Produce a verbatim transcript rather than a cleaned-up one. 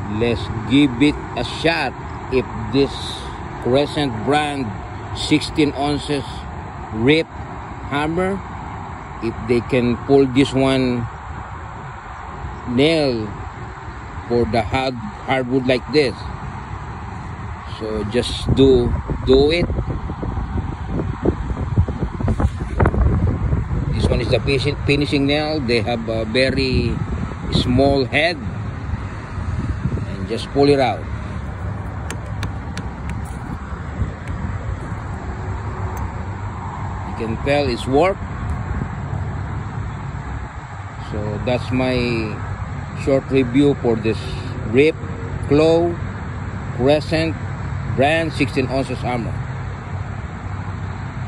Let's give it a shot if this Crescent brand sixteen ounces rip hammer, if they can pull this one nail for the hard hardwood like this. So just do do it. This one is the finishing nail. They have a very small head, and just pull it out. You can tell it's work. So that's my short review for this Rip Claw Crescent brand sixteen ounces armor.